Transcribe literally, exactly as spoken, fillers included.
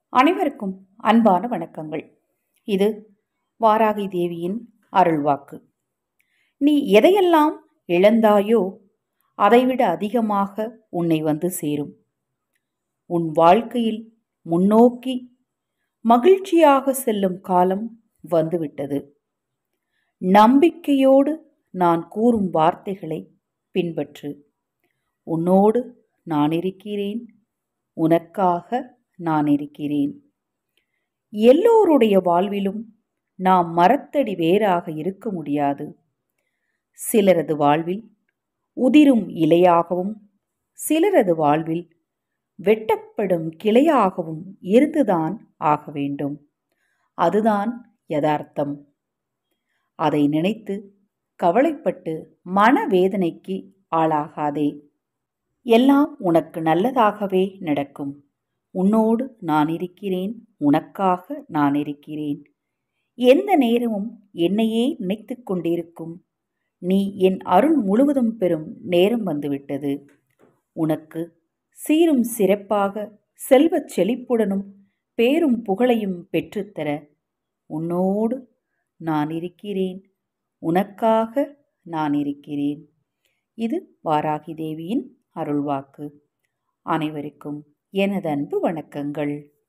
அனைவருக்கும் அன்பான வணக்கங்கள். இது வாராகி தேவியின் அருள்வாக்கு. நீ எதையெல்லாம் இழந்தாயோ அதைவிட அதிகமாக உன்னை வந்து சேரும். உன் வாழ்க்கையில் முன்னோக்கி மகிழ்ச்சியாக செல்லும் காலம் வந்துவிட்டது. நம்பிக்கையோடு நான் கூறும் வார்த்தைகளை பின்பற்று. உன்னோடு நான் இருக்கிறேன், உனக்காக நான் இருக்கிறேன். எல்லோருடைய வாழ்விலும் நாம் மரத்தடி வேராக இருக்க முடியாது. சிலரது வாழ்வில் உதிரும் இலையாகவும் சிலரது வாழ்வில் வெட்டப்படும் கிளையாகவும் இருந்துதான் ஆக வேண்டும். அதுதான் யதார்த்தம். அதை நினைத்து கவலைப்பட்டு மனவேதனைக்கு ஆளாகாதே. எல்லாம் உனக்கு நல்லதாகவே நடக்கும். உன்னோடு நான் இருக்கிறேன், உனக்காக நான் இருக்கிறேன். எந்த நேரமும் என்னையே நினைத்து கொண்டிருக்கும் நீ என் அருள் முழுவதும் பெறும் நேரம் வந்துவிட்டது. உனக்கு சீரும் சிறப்பாக செல்வச் செழிப்புடனும் பேரும் புகழையும் பெற்றுத்தர உன்னோடு நான் இருக்கிறேன், உனக்காக நான் இருக்கிறேன். இது வாராகி தேவியின் அருள்வாக்கு. அனைவருக்கும் எனது அன்பு வணக்கங்கள்.